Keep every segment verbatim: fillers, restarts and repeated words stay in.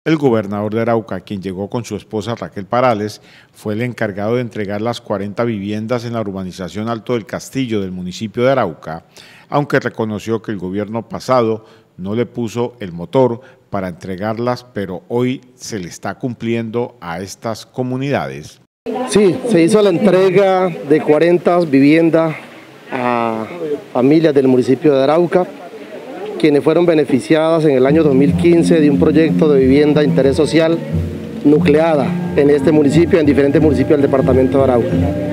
El gobernador de Arauca, quien llegó con su esposa Raquel Parales, fue el encargado de entregar las cuarenta viviendas en la urbanización Alto del Castillo del municipio de Arauca, aunque reconoció que el gobierno pasado no le puso el motor para entregarlas, pero hoy se le está cumpliendo a estas comunidades. Sí, se hizo la entrega de cuarenta viviendas a familias del municipio de Arauca, quienes fueron beneficiadas en el año dos mil quince de un proyecto de vivienda de interés social nucleada en este municipio, en diferentes municipios del departamento de Arauca.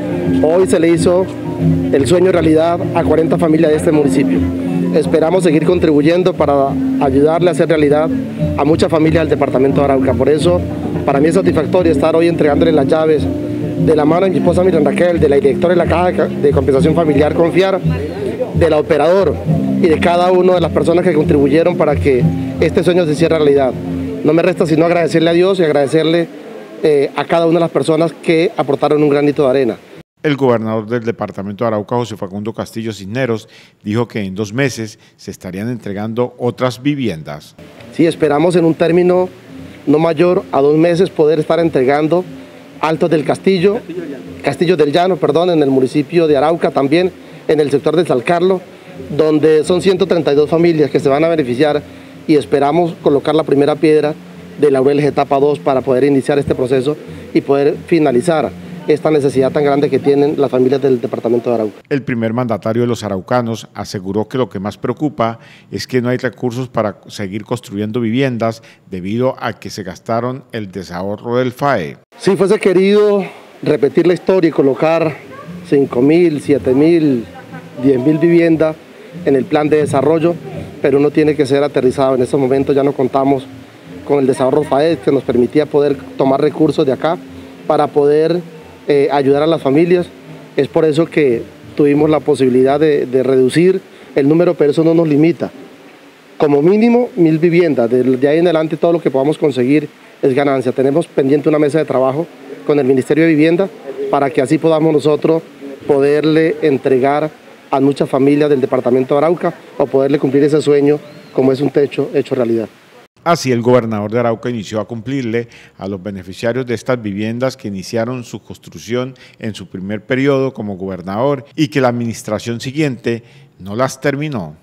Hoy se le hizo el sueño realidad a cuarenta familias de este municipio. Esperamos seguir contribuyendo para ayudarle a hacer realidad a muchas familias del departamento de Arauca. Por eso, para mí es satisfactorio estar hoy entregándole las llaves de la mano de mi esposa Miriam Raquel, de la directora de la Caja de Compensación Familiar Confiar, de la operador y de cada una de las personas que contribuyeron para que este sueño se hiciera realidad. No me resta sino agradecerle a Dios y agradecerle eh, a cada una de las personas que aportaron un granito de arena. El gobernador del departamento de Arauca, José Facundo Castillo Cisneros, dijo que en dos meses se estarían entregando otras viviendas. Sí, esperamos en un término no mayor a dos meses poder estar entregando Altos del Castillo, Castillo del Llano, perdón, en el municipio de Arauca, también en el sector de San Carlos, donde son ciento treinta y dos familias que se van a beneficiar y esperamos colocar la primera piedra de Laureles etapa dos para poder iniciar este proceso y poder finalizar esta necesidad tan grande que tienen las familias del departamento de Arauca. El primer mandatario de los araucanos aseguró que lo que más preocupa es que no hay recursos para seguir construyendo viviendas debido a que se gastaron el desahorro del F A E. Si fuese querido repetir la historia y colocar cinco mil, siete mil, diez mil viviendas en el plan de desarrollo, pero uno tiene que ser aterrizado. En estos momentos ya no contamos con el desahorro F A E que nos permitía poder tomar recursos de acá para poder eh, ayudar a las familias. Es por eso que tuvimos la posibilidad de, de reducir el número, pero eso no nos limita. Como mínimo mil viviendas, de, de ahí en adelante todo lo que podamos conseguir es ganancia. Tenemos pendiente una mesa de trabajo con el Ministerio de Vivienda para que así podamos nosotros poderle entregar a muchas familias del departamento de Arauca o poderle cumplir ese sueño como es un techo hecho realidad. Así, el gobernador de Arauca inició a cumplirle a los beneficiarios de estas viviendas que iniciaron su construcción en su primer periodo como gobernador y que la administración siguiente no las terminó.